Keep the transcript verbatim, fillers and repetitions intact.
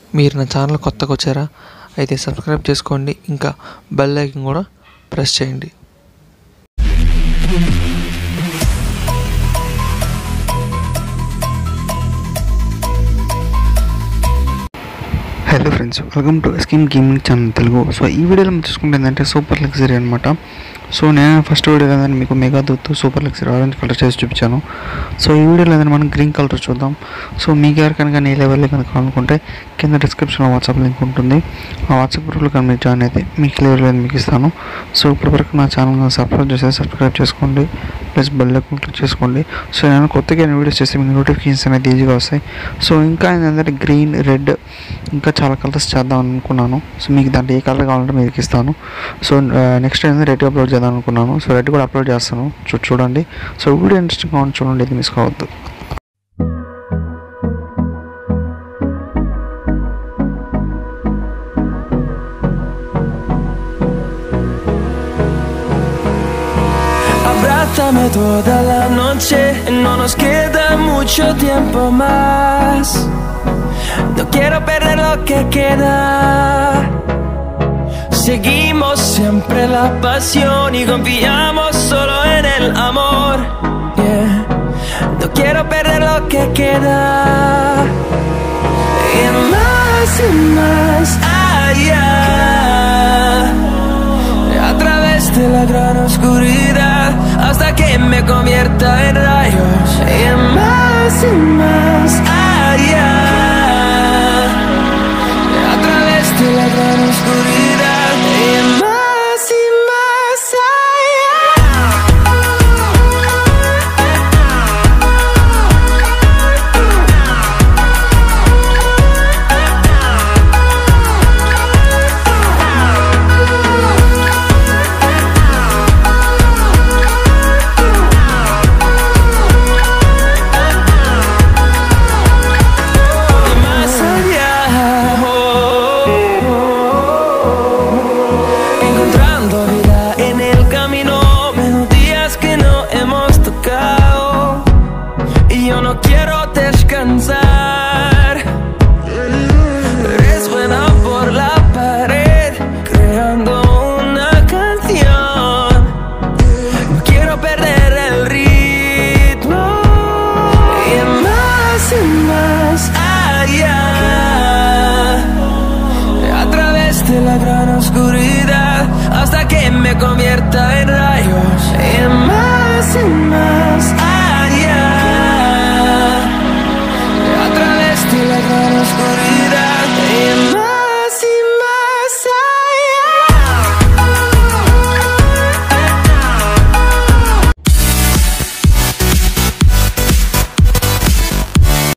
మీరు నా ఛానల్ కొత్తగా వచ్చారా అయితే సబ్స్క్రైబ్ చేసుకోండి, ఇంకా బెల్ ఐకాన్ కూడా ప్రెస్ చేయండి. హలో ఫ్రెండ్స్, వెల్కమ్ టు ఎస్కేమ్ గేమింగ్ ఛానల్ తెలుగు. సో ఈ వీడియోలో మనం చూసుకుంటే ఏంటంటే సూపర్ లగ్జరీ అనమాట. సో నేను ఫస్ట్ వీడియోలో ఏంటంటే మీకు Meghdoot super luxury orange colour చేసి చూపించాను. సో ఈ వీడియోలో ఏంటంటే మనం గ్రీన్ కలర్ చూద్దాం. సో మీకు ఎవరికైనా ఈ లెవెల్లో కనుక అనుకుంటే కింద డిస్క్రిప్షన్లో వాట్సాప్ లింక్ ఉంటుంది. ఆ వాట్సాప్ గ్రూప్లో కానీ మీరు జాయిన్ అయితే మీకు లెవెల్లో మీకు ఇస్తాను. సో ఇప్పటివరకు నా ఛానల్ సబ్స్క్రైబ్ చేస్తే సబ్స్క్రైబ్ చేసుకోండి, ప్లస్ బెల్ ఐకాన్ క్లిక్ చేసుకోండి. సో నేను కొత్తగా వీడియోస్ చేస్తే మీకు నోటిఫికేషన్స్ అనేది ఈజీగా వస్తాయి. సో ఇంకా ఏంటంటే గ్రీన్, రెడ్ ఇంకా చాలా కలర్స్ చేద్దాం అనుకున్నాను. సో మీకు దాంట్లో ఏ కలర్ కావాలంటే మీకు ఇస్తాను. సో నెక్స్ట్ ఏంటంటే రెడ్ అప్లోడ్ చేద్దాం అనుకున్నాను. సో రెడ్ కూడా అప్లోడ్ చేస్తాను, చూ చూడండి. సో వీడియో ఇంట్రెస్టింగ్గా ఉంది, చూడండి, ఇది మిస్ కావద్దు. Abrázame toda la noche, no nos queda mucho tiempo más. No quiero perder lo que queda. Seguimos siempre la pasión y confiamos solo en el amor. Yeah. No quiero perder lo que queda. Y más y más allá, a través de la gran oscuridad, hasta que me convierta en rayos. Y más y más allá, a través de la gran oscuridad, y más y más allá. De la gran oscuridad, hasta que me convierta